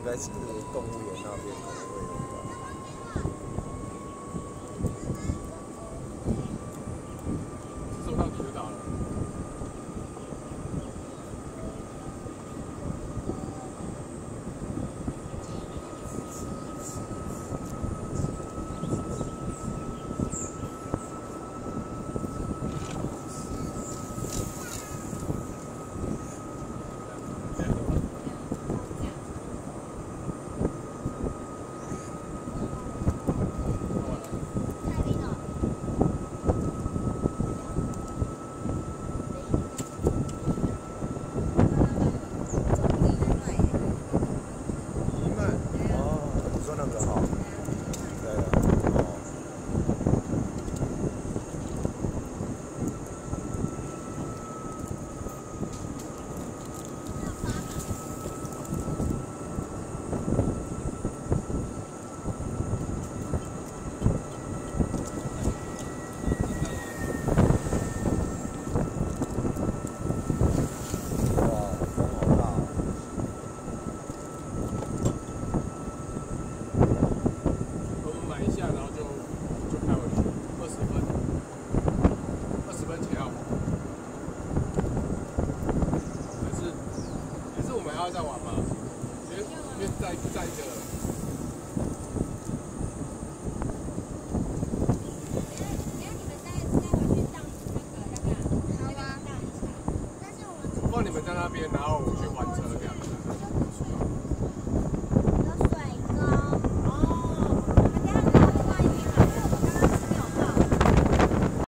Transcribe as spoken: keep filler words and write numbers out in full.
该是动物园那边可能会有吧。 走到底就到了。再玩吗？因为因为在在一个。不然你们在那边，然后我去还车这样。